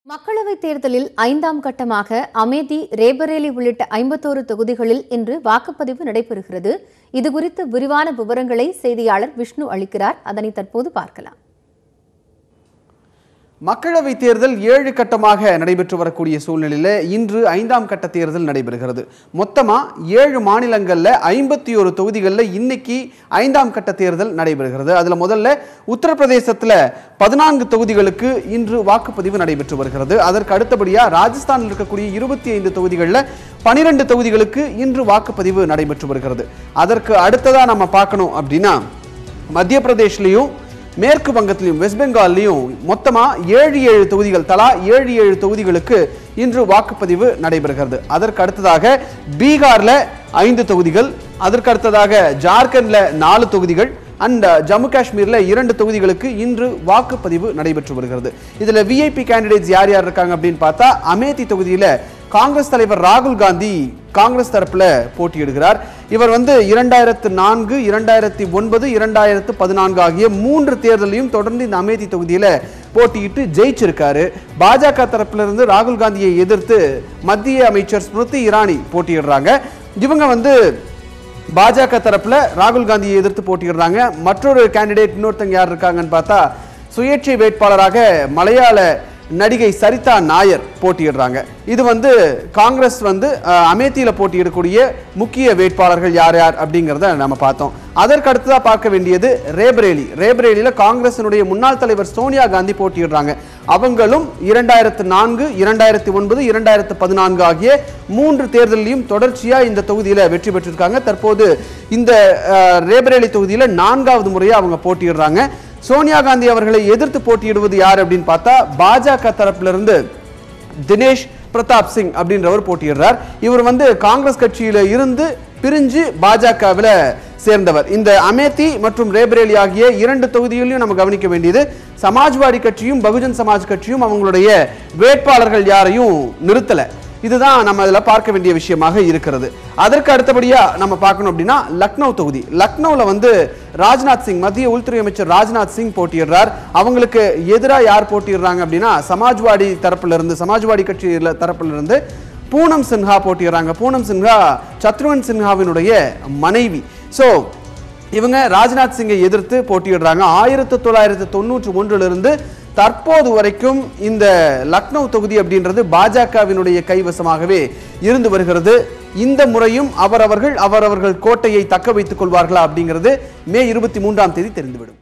மக்களவைத் தேர்தலில் 5ஆம் கட்டமாக அமேதி, ரேபரேலி உள்ளிட்ட 51 தொகுதிகளில் இன்று வாக்குப்பதிவு நடைபெறுகிறது. இதுகுறித்து விரிவான விவரங்களை செய்தியாளர் விஷ்ணு அளிக்கிறார். அதனை தற்போது பார்க்கலாம். மக்களவைத் தேர்தல் 7 கட்டமாக நடைபெற்று வரக்கூடிய சூழ்நிலையில் இன்று 5ஆம் கட்ட தேர்தல் நடைபெறுகிறது. மொத்தமாக 7 மாநிலங்களில் 51 தொகுதிகளில் இன்னைக்கு 5ஆம் கட்ட தேர்தல் நடைபெறுகிறது. அதில் முதல்ல உத்தரப்பிரதேசத்தில் 14 தொகுதிகளுக்கு இன்று வாக்குப்பதிவு நடைபெற்று வருகிறது. அதற்கு அடுத்தபடியாக ராஜஸ்தானில் இருக்கக்கூடிய 25 தொகுதிகளில் 12 தொகுதிகளுக்கு இன்று வாக்குப்பதிவு நடைபெற்று வருகிறது. அதற்கு அடுத்ததாக நம்ம பார்க்கணும் அப்படின்னா மத்திய பிரதேஷ்லையும் மேற்கு வங்கத்திலையும் வெஸ்ட் பெங்கால்லையும் மொத்தமாக 7 தொகுதிகள், தலா 7 தொகுதிகளுக்கு இன்று வாக்குப்பதிவு நடைபெறுகிறது. அதற்கு அடுத்ததாக பீகார்ல 5 தொகுதிகள், அதற்கு அடுத்ததாக ஜார்க்கண்ட்ல 4 தொகுதிகள் அண்ட் ஜம்மு காஷ்மீர்ல 2 தொகுதிகளுக்கு இன்று வாக்குப்பதிவு நடைபெற்று வருகிறது. இதுல விஐபி கேண்டிடேட்ஸ் யார் யார் இருக்காங்க அப்படின்னு பார்த்தா, அமேதி தொகுதியில காங்கிரஸ் தலைவர் ராகுல் காந்தி காங்கிரஸ் தரப்புல போட்டியிடுகிறார். இவர் 2004, 2009, 2014 ஆகிய 3 தேர்தலையும் தொடர்ந்து இந்த அமேதி தொகுதியில போட்டியிட்டு ஜெயிச்சிருக்காரு. பாஜக தரப்பிலிருந்து ராகுல் காந்தியை எதிர்த்து மத்திய அமைச்சர் ஸ்மிருதி இரானி போட்டியிடுறாங்க. இவங்க பாஜக தரப்புல ராகுல் காந்தியை எதிர்த்து போட்டியிடுறாங்க. மற்றொரு கேண்டிடேட் இன்னொருத்தங்க யார் இருக்காங்கன்னு பார்த்தா, சுயேட்சை வேட்பாளராக மலையாள நடிகை சரிதா நாயர் போட்டியிடுறாங்க. இது காங்கிரஸ் அமேத்தியில போட்டியிடக்கூடிய முக்கிய வேட்பாளர்கள் யார் யார் அப்படிங்கிறத நம்ம பார்த்தோம். அதற்கு அடுத்ததாக பார்க்க வேண்டியது ரேபரேலியில காங்கிரசினுடைய முன்னாள் தலைவர் சோனியா காந்தி போட்டியிடுறாங்க. அவங்களும் 2004, 2009, 2014 ஆகிய 3 தேர்தலையும் தொடர்ச்சியா இந்த தொகுதியில வெற்றி பெற்றிருக்காங்க. தற்போது இந்த ரேபரேலி தொகுதியில 4வது முறையா அவங்க போட்டியிடுறாங்க. சோனியா காந்தி அவர்களை எதிர்த்து போட்டியிடுவது யார் அப்படின்னு பார்த்தா, பாஜக தரப்பிலிருந்து தினேஷ் பிரதாப் சிங் அப்படின்றவர் போட்டியிடுறார். இவர் காங்கிரஸ் கட்சியில இருந்து பிரிஞ்சு பாஜகவில் சேர்ந்தவர். இந்த அமேதி மற்றும் ரேபரேலி ஆகிய 2 தொகுதிகளையும் நம்ம கவனிக்க வேண்டியது, சமாஜ்வாடி கட்சியும் பகுஜன் சமாஜ் கட்சியும் அவங்களுடைய வேட்பாளர்கள் யாரையும் நிறுத்தல. இதுதான் நம்ம அதில் பார்க்க வேண்டிய விஷயமாக இருக்கிறது. அதற்கு அடுத்தபடியா நம்ம பார்க்கணும் அப்படின்னா லக்னோ தொகுதி. லக்னோவில் ராஜ்நாத் சிங், மத்திய உள்துறை அமைச்சர் ராஜ்நாத் சிங் போட்டியிடுறார். அவங்களுக்கு எதிராக யார் போட்டியிடுறாங்க அப்படின்னா, சமாஜ்வாடி கட்சி தரப்பிலிருந்து பூனம் சின்ஹா போட்டியிடுறாங்க. பூனம் சின்ஹா சத்ருவன் சின்ஹாவினுடைய மனைவி. ஸோ இவங்க ராஜ்நாத் சிங்கை எதிர்த்து போட்டியிடுறாங்க. 1991 தற்போது வரைக்கும் இந்த லக்னோ தொகுதி அப்படின்றது பாஜகவினுடைய கைவசமாகவே இருந்து வருகிறது. இந்த முறையும் அவரவர்கள் கோட்டையை தக்க வைத்துக் கொள்வார்களா அப்படிங்கிறது மே 23ஆம் தேதி தெரிந்துவிடும்.